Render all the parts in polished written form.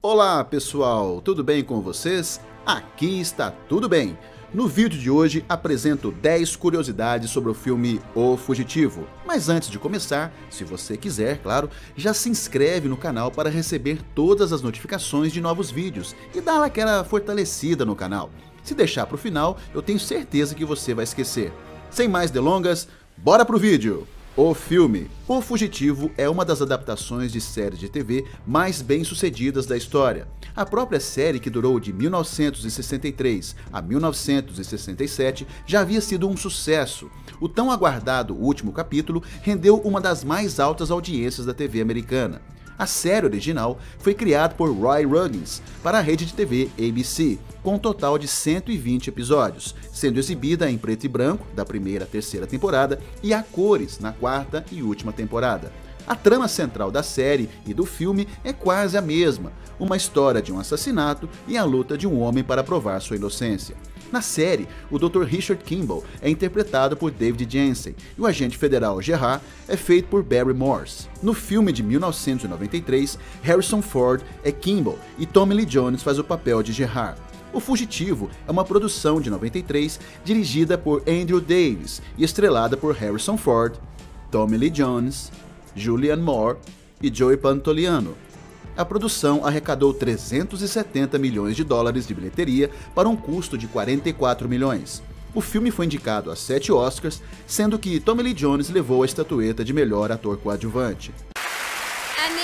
Olá pessoal, tudo bem com vocês? Aqui está tudo bem. No vídeo de hoje apresento 10 curiosidades sobre o filme O Fugitivo. Mas antes de começar, se você quiser, claro, já se inscreve no canal para receber todas as notificações de novos vídeos e dá aquela fortalecida no canal. Se deixar para o final, eu tenho certeza que você vai esquecer. Sem mais delongas, bora pro vídeo! O filme O Fugitivo é uma das adaptações de séries de TV mais bem-sucedidas da história. A própria série, que durou de 1963 a 1967, já havia sido um sucesso. O tão aguardado último capítulo rendeu uma das mais altas audiências da TV americana. A série original foi criada por Roy Ruggins para a rede de TV ABC, com um total de 120 episódios, sendo exibida em preto e branco da primeira à terceira temporada e a cores na quarta e última temporada. A trama central da série e do filme é quase a mesma, uma história de um assassinato e a luta de um homem para provar sua inocência. Na série, o Dr. Richard Kimball é interpretado por David Jensen e o agente federal Gerard é feito por Barry Morse. No filme de 1993, Harrison Ford é Kimball e Tommy Lee Jones faz o papel de Gerard. O Fugitivo é uma produção de 93 dirigida por Andrew Davis e estrelada por Harrison Ford, Tommy Lee Jones, Julianne Moore e Joey Pantoliano. A produção arrecadou 370 milhões de dólares de bilheteria para um custo de 44 milhões. O filme foi indicado a 7 Oscars, sendo que Tommy Lee Jones levou a estatueta de melhor ator coadjuvante. And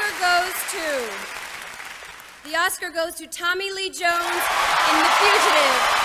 the Oscar goes to Tommy Lee Jones in The Fugitive.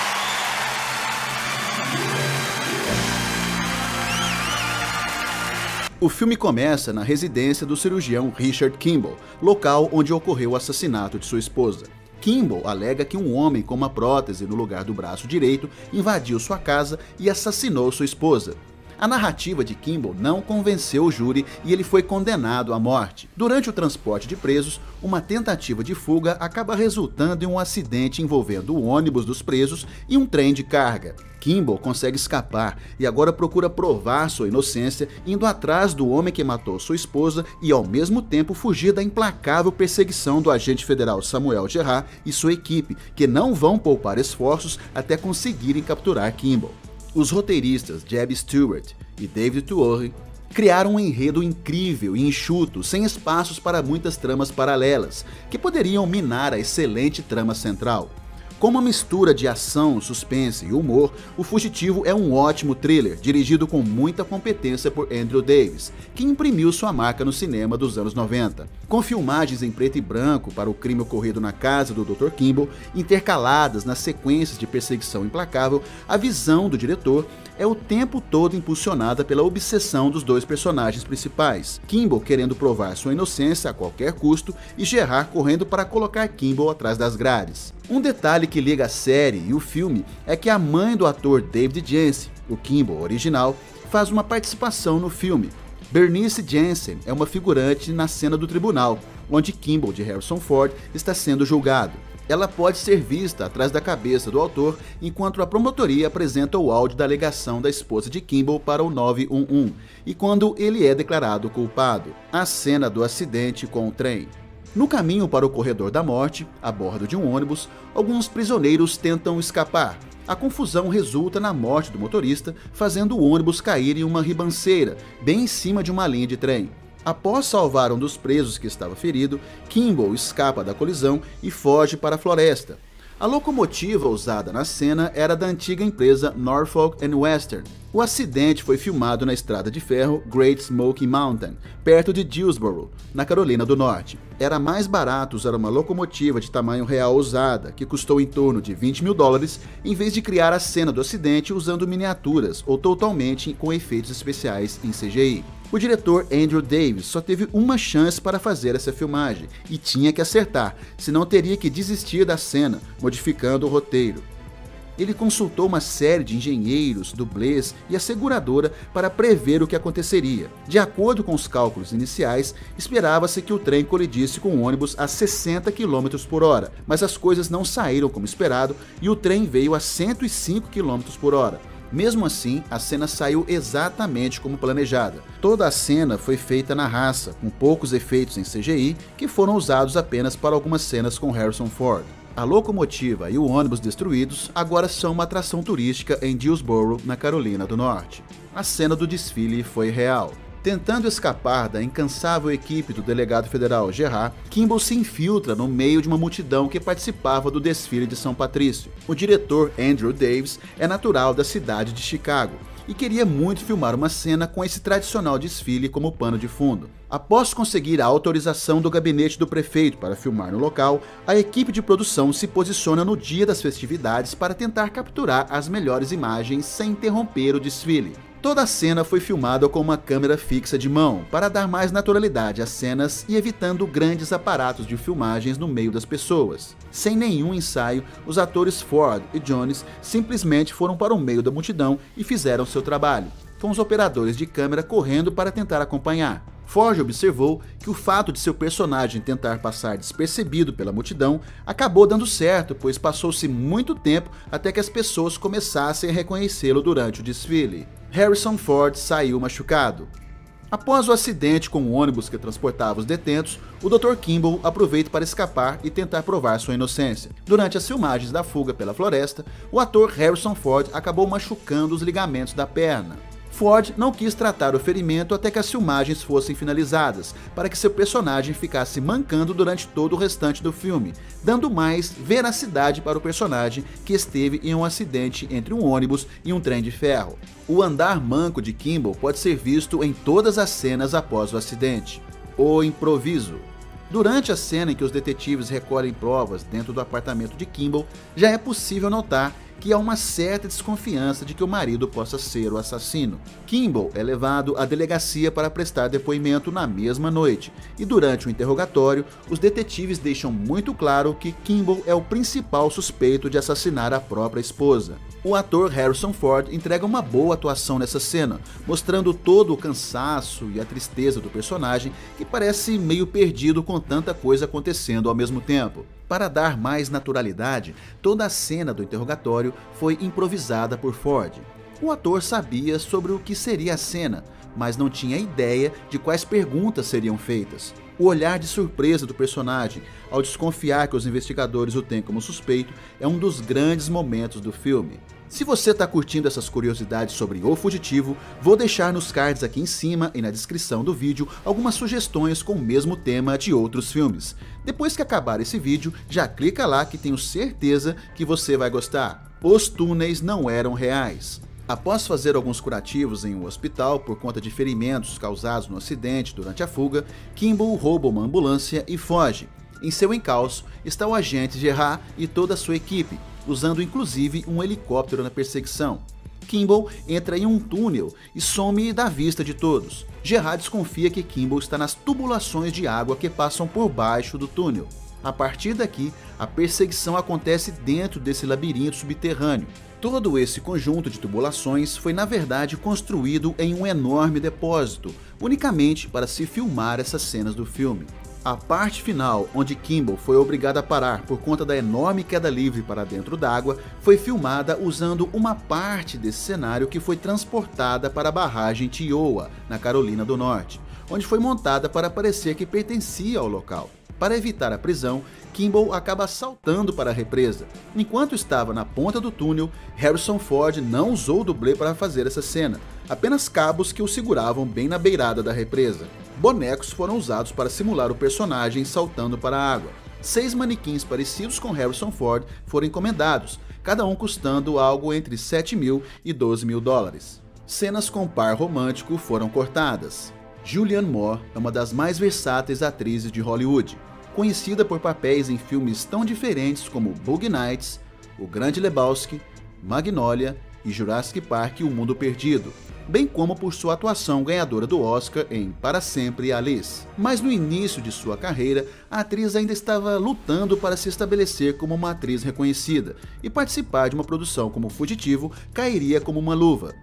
O filme começa na residência do cirurgião Richard Kimball, local onde ocorreu o assassinato de sua esposa. Kimball alega que um homem com uma prótese no lugar do braço direito invadiu sua casa e assassinou sua esposa. A narrativa de Kimball não convenceu o júri e ele foi condenado à morte. Durante o transporte de presos, uma tentativa de fuga acaba resultando em um acidente envolvendo o ônibus dos presos e um trem de carga. Kimball consegue escapar e agora procura provar sua inocência, indo atrás do homem que matou sua esposa e ao mesmo tempo fugir da implacável perseguição do agente federal Samuel Gerard e sua equipe, que não vão poupar esforços até conseguirem capturar Kimball. Os roteiristas Jeb Stewart e David Tuori criaram um enredo incrível e enxuto, sem espaços para muitas tramas paralelas, que poderiam minar a excelente trama central. Com uma mistura de ação, suspense e humor, O Fugitivo é um ótimo thriller, dirigido com muita competência por Andrew Davis, que imprimiu sua marca no cinema dos anos 90. Com filmagens em preto e branco para o crime ocorrido na casa do Dr. Kimball, intercaladas nas sequências de perseguição implacável, a visão do diretor é o tempo todo impulsionada pela obsessão dos dois personagens principais, Kimball querendo provar sua inocência a qualquer custo e Gerard correndo para colocar Kimball atrás das grades. Um detalhe que liga a série e o filme é que a mãe do ator David Jensen, o Kimball original, faz uma participação no filme. Bernice Jensen é uma figurante na cena do tribunal, onde Kimball de Harrison Ford está sendo julgado. Ela pode ser vista atrás da cabeça do autor enquanto a promotoria apresenta o áudio da alegação da esposa de Kimball para o 911 e quando ele é declarado culpado. A cena do acidente com o trem. No caminho para o corredor da morte, a bordo de um ônibus, alguns prisioneiros tentam escapar. A confusão resulta na morte do motorista, fazendo o ônibus cair em uma ribanceira, bem em cima de uma linha de trem. Após salvar um dos presos que estava ferido, Kimball escapa da colisão e foge para a floresta. A locomotiva usada na cena era da antiga empresa Norfolk and Western. O acidente foi filmado na estrada de ferro Great Smoky Mountain, perto de Dillsboro, na Carolina do Norte. Era mais barato usar uma locomotiva de tamanho real usada, que custou em torno de 20 mil dólares, em vez de criar a cena do acidente usando miniaturas ou totalmente com efeitos especiais em CGI. O diretor Andrew Davis só teve uma chance para fazer essa filmagem e tinha que acertar, senão teria que desistir da cena, modificando o roteiro. Ele consultou uma série de engenheiros, dublês e a seguradora para prever o que aconteceria. De acordo com os cálculos iniciais, esperava-se que o trem colidisse com o ônibus a 60 km por hora, mas as coisas não saíram como esperado e o trem veio a 105 km por hora. Mesmo assim, a cena saiu exatamente como planejada. Toda a cena foi feita na raça, com poucos efeitos em CGI, que foram usados apenas para algumas cenas com Harrison Ford. A locomotiva e o ônibus destruídos agora são uma atração turística em Dillsboro, na Carolina do Norte. A cena do desfile foi real. Tentando escapar da incansável equipe do delegado federal Gerard, Kimball se infiltra no meio de uma multidão que participava do desfile de São Patrício. O diretor Andrew Davis é natural da cidade de Chicago e queria muito filmar uma cena com esse tradicional desfile como pano de fundo. Após conseguir a autorização do gabinete do prefeito para filmar no local, a equipe de produção se posiciona no dia das festividades para tentar capturar as melhores imagens sem interromper o desfile. Toda a cena foi filmada com uma câmera fixa de mão, para dar mais naturalidade às cenas e evitando grandes aparatos de filmagens no meio das pessoas. Sem nenhum ensaio, os atores Ford e Jones simplesmente foram para o meio da multidão e fizeram seu trabalho, com os operadores de câmera correndo para tentar acompanhar. Ford observou que o fato de seu personagem tentar passar despercebido pela multidão acabou dando certo, pois passou-se muito tempo até que as pessoas começassem a reconhecê-lo durante o desfile. Harrison Ford saiu machucado. Após o acidente com o ônibus que transportava os detentos, o Dr. Kimball aproveita para escapar e tentar provar sua inocência. Durante as filmagens da fuga pela floresta, o ator Harrison Ford acabou machucando os ligamentos da perna. Ford não quis tratar o ferimento até que as filmagens fossem finalizadas, para que seu personagem ficasse mancando durante todo o restante do filme, dando mais veracidade para o personagem que esteve em um acidente entre um ônibus e um trem de ferro. O andar manco de Kimball pode ser visto em todas as cenas após o acidente. O improviso. Durante a cena em que os detetives recolhem provas dentro do apartamento de Kimball, já é possível notar que há uma certa desconfiança de que o marido possa ser o assassino. Kimball é levado à delegacia para prestar depoimento na mesma noite, e durante o interrogatório, os detetives deixam muito claro que Kimball é o principal suspeito de assassinar a própria esposa. O ator Harrison Ford entrega uma boa atuação nessa cena, mostrando todo o cansaço e a tristeza do personagem, que parece meio perdido com tanta coisa acontecendo ao mesmo tempo. Para dar mais naturalidade, toda a cena do interrogatório foi improvisada por Ford. O ator sabia sobre o que seria a cena, mas não tinha ideia de quais perguntas seriam feitas. O olhar de surpresa do personagem, ao desconfiar que os investigadores o têm como suspeito, é um dos grandes momentos do filme. Se você está curtindo essas curiosidades sobre O Fugitivo, vou deixar nos cards aqui em cima e na descrição do vídeo algumas sugestões com o mesmo tema de outros filmes. Depois que acabar esse vídeo, já clica lá que tenho certeza que você vai gostar. Os túneis não eram reais. Após fazer alguns curativos em um hospital por conta de ferimentos causados no acidente durante a fuga, Kimball rouba uma ambulância e foge. Em seu encalço está o agente Gerard e toda a sua equipe, usando inclusive um helicóptero na perseguição. Kimball entra em um túnel e some da vista de todos. Gerard desconfia que Kimball está nas tubulações de água que passam por baixo do túnel. A partir daqui, a perseguição acontece dentro desse labirinto subterrâneo. Todo esse conjunto de tubulações foi na verdade construído em um enorme depósito, unicamente para se filmar essas cenas do filme. A parte final, onde Kimball foi obrigado a parar por conta da enorme queda livre para dentro d'água, foi filmada usando uma parte desse cenário que foi transportada para a barragem Kiowa, na Carolina do Norte, onde foi montada para parecer que pertencia ao local. Para evitar a prisão, Kimball acaba saltando para a represa. Enquanto estava na ponta do túnel, Harrison Ford não usou o dublê para fazer essa cena, apenas cabos que o seguravam bem na beirada da represa. Bonecos foram usados para simular o personagem saltando para a água. 6 manequins parecidos com Harrison Ford foram encomendados, cada um custando algo entre 7 mil e 12 mil dólares. Cenas com par romântico foram cortadas. Julianne Moore é uma das mais versáteis atrizes de Hollywood, conhecida por papéis em filmes tão diferentes como Boogie Nights, O Grande Lebowski, Magnolia e Jurassic Park e O Mundo Perdido, bem como por sua atuação ganhadora do Oscar em Para Sempre Alice. Mas no início de sua carreira, a atriz ainda estava lutando para se estabelecer como uma atriz reconhecida, e participar de uma produção como Fugitivo cairia como uma luva.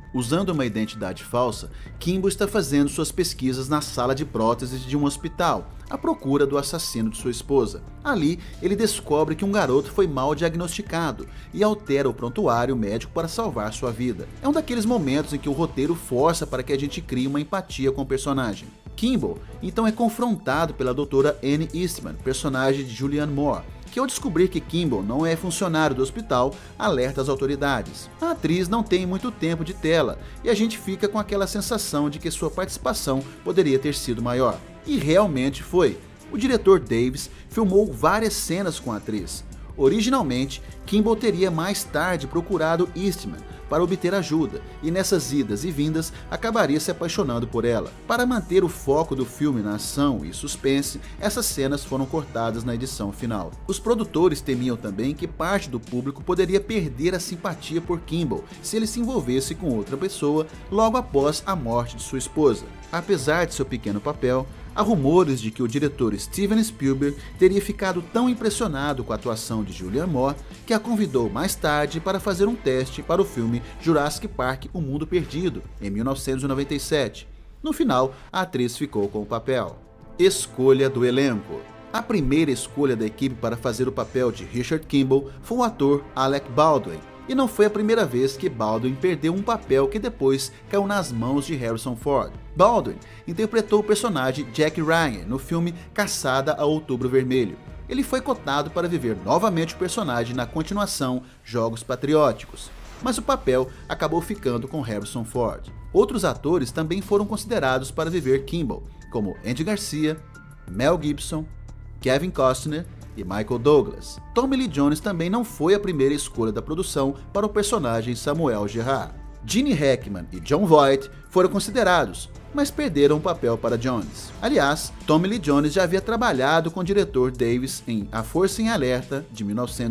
Usando uma identidade falsa, Kimball está fazendo suas pesquisas na sala de próteses de um hospital, à procura do assassino de sua esposa. Ali, ele descobre que um garoto foi mal diagnosticado e altera o prontuário médico para salvar sua vida. É um daqueles momentos em que o roteiro força para que a gente crie uma empatia com o personagem. Kimball, então, é confrontado pela doutora Anne Eastman, personagem de Julianne Moore, que ao descobrir que Kimball não é funcionário do hospital, alerta as autoridades. A atriz não tem muito tempo de tela e a gente fica com aquela sensação de que sua participação poderia ter sido maior. E realmente foi. O diretor Davis filmou várias cenas com a atriz. Originalmente, Kimball teria mais tarde procurado Eastman para obter ajuda, e nessas idas e vindas acabaria se apaixonando por ela. Para manter o foco do filme na ação e suspense, essas cenas foram cortadas na edição final. Os produtores temiam também que parte do público poderia perder a simpatia por Kimball se ele se envolvesse com outra pessoa logo após a morte de sua esposa. Apesar de seu pequeno papel, há rumores de que o diretor Steven Spielberg teria ficado tão impressionado com a atuação de Julianne Moore que a convidou mais tarde para fazer um teste para o filme Jurassic Park: O Mundo Perdido, em 1997. No final, a atriz ficou com o papel. Escolha do elenco. A primeira escolha da equipe para fazer o papel de Richard Kimball foi o ator Alec Baldwin. E não foi a primeira vez que Baldwin perdeu um papel que depois caiu nas mãos de Harrison Ford. Baldwin interpretou o personagem Jack Ryan no filme Caçada a Outubro Vermelho. Ele foi cotado para viver novamente o personagem na continuação Jogos Patrióticos, mas o papel acabou ficando com Harrison Ford. Outros atores também foram considerados para viver Kimball, como Andy Garcia, Mel Gibson, Kevin Costner e Michael Douglas. Tommy Lee Jones também não foi a primeira escolha da produção para o personagem Samuel Gerard. Gene Hackman e Jon Voight foram considerados, mas perderam o papel para Jones. Aliás, Tommy Lee Jones já havia trabalhado com o diretor Davis em A Força em Alerta, de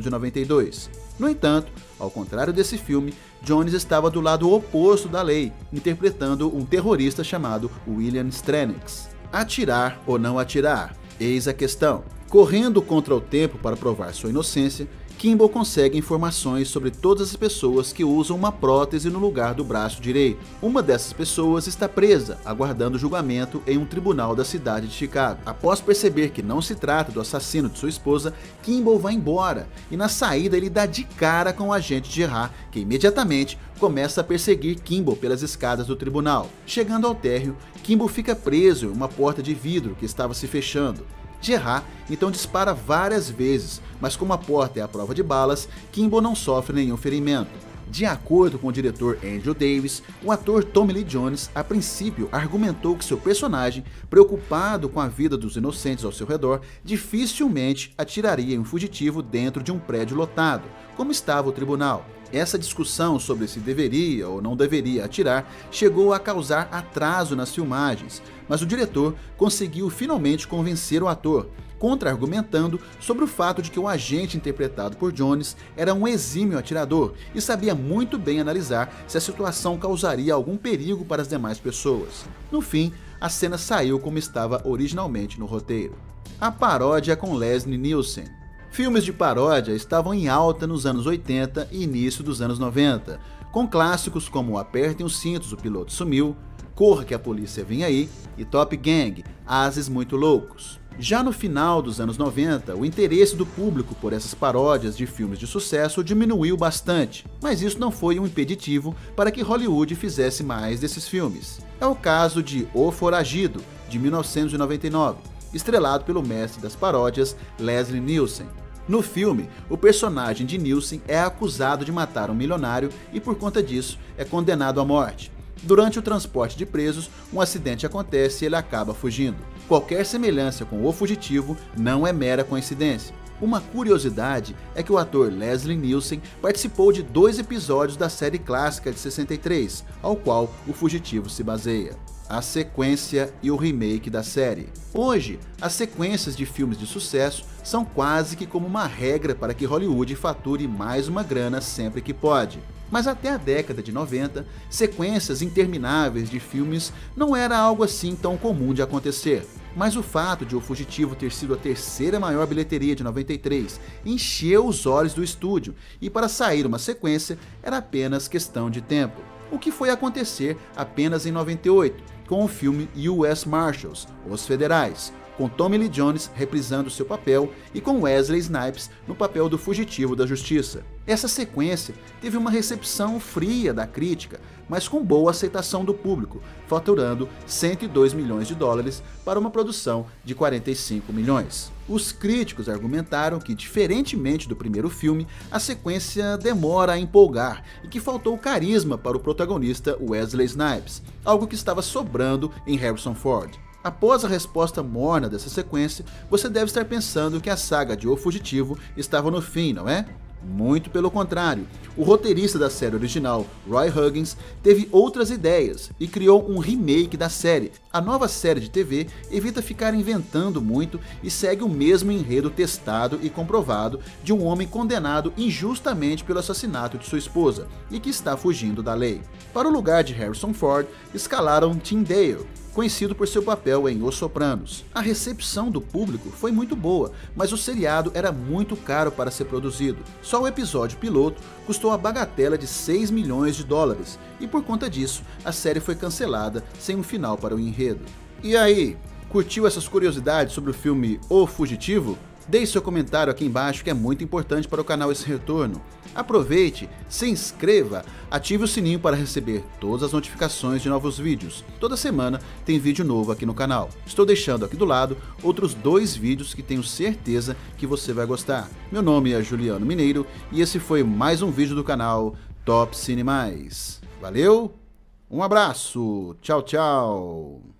1992. No entanto, ao contrário desse filme, Jones estava do lado oposto da lei, interpretando um terrorista chamado William Stranix. Atirar ou não atirar? Eis a questão. Correndo contra o tempo para provar sua inocência, Kimball consegue informações sobre todas as pessoas que usam uma prótese no lugar do braço direito. Uma dessas pessoas está presa, aguardando julgamento em um tribunal da cidade de Chicago. Após perceber que não se trata do assassino de sua esposa, Kimball vai embora e na saída ele dá de cara com o agente Gerard, que imediatamente começa a perseguir Kimball pelas escadas do tribunal. Chegando ao térreo, Kimball fica preso em uma porta de vidro que estava se fechando. Gerard então dispara várias vezes, mas como a porta é à prova de balas, Kimball não sofre nenhum ferimento. De acordo com o diretor Andrew Davis, o ator Tommy Lee Jones a princípio argumentou que seu personagem, preocupado com a vida dos inocentes ao seu redor, dificilmente atiraria em um fugitivo dentro de um prédio lotado, como estava o tribunal. Essa discussão sobre se deveria ou não deveria atirar chegou a causar atraso nas filmagens, mas o diretor conseguiu finalmente convencer o ator, contra-argumentando sobre o fato de que o agente interpretado por Jones era um exímio atirador e sabia muito bem analisar se a situação causaria algum perigo para as demais pessoas. No fim, a cena saiu como estava originalmente no roteiro. A paródia com Leslie Nielsen. Filmes de paródia estavam em alta nos anos 80 e início dos anos 90, com clássicos como Apertem os Cintos, o Piloto Sumiu, Corra que a Polícia Vem Aí e Top Gang, Ases Muito Loucos. Já no final dos anos 90, o interesse do público por essas paródias de filmes de sucesso diminuiu bastante, mas isso não foi um impeditivo para que Hollywood fizesse mais desses filmes. É o caso de O Foragido, de 1999, estrelado pelo mestre das paródias Leslie Nielsen. No filme, o personagem de Nielsen é acusado de matar um milionário e por conta disso é condenado à morte. Durante o transporte de presos, um acidente acontece e ele acaba fugindo. Qualquer semelhança com o fugitivo não é mera coincidência. Uma curiosidade é que o ator Leslie Nielsen participou de 2 episódios da série clássica de 63, ao qual o fugitivo se baseia. A sequência e o remake da série. Hoje, as sequências de filmes de sucesso são quase que como uma regra para que Hollywood fature mais uma grana sempre que pode. Mas até a década de 90, sequências intermináveis de filmes não era algo assim tão comum de acontecer. Mas o fato de O Fugitivo ter sido a terceira maior bilheteria de 93 encheu os olhos do estúdio, e para sair uma sequência era apenas questão de tempo. o que foi acontecer apenas em 98, com o filme US Marshals, Os Federais, com Tommy Lee Jones reprisando seu papel e com Wesley Snipes no papel do fugitivo da justiça. Essa sequência teve uma recepção fria da crítica, mas com boa aceitação do público, faturando 102 milhões de dólares para uma produção de 45 milhões. Os críticos argumentaram que, diferentemente do primeiro filme, a sequência demora a empolgar e que faltou carisma para o protagonista Wesley Snipes, algo que estava sobrando em Harrison Ford. Após a resposta morna dessa sequência, você deve estar pensando que a saga de O Fugitivo estava no fim, não é? Muito pelo contrário, o roteirista da série original, Roy Huggins, teve outras ideias e criou um remake da série. A nova série de TV evita ficar inventando muito e segue o mesmo enredo testado e comprovado de um homem condenado injustamente pelo assassinato de sua esposa e que está fugindo da lei. Para o lugar de Harrison Ford, escalaram Tim Dale, conhecido por seu papel em Os Sopranos. A recepção do público foi muito boa, mas o seriado era muito caro para ser produzido. Só o episódio piloto custou a bagatela de 6 milhões de dólares, e por conta disso, a série foi cancelada sem um final para o enredo. E aí, curtiu essas curiosidades sobre o filme O Fugitivo? Deixe seu comentário aqui embaixo, que é muito importante para o canal esse retorno. Aproveite, se inscreva, ative o sininho para receber todas as notificações de novos vídeos. Toda semana tem vídeo novo aqui no canal. Estou deixando aqui do lado outros 2 vídeos que tenho certeza que você vai gostar. Meu nome é Juliano Mineiro e esse foi mais um vídeo do canal Top Cine Mais. Valeu, um abraço, tchau, tchau!